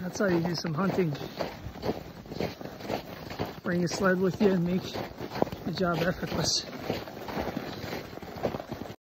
That's how you do some hunting. Bring a sled with you and make the job effortless.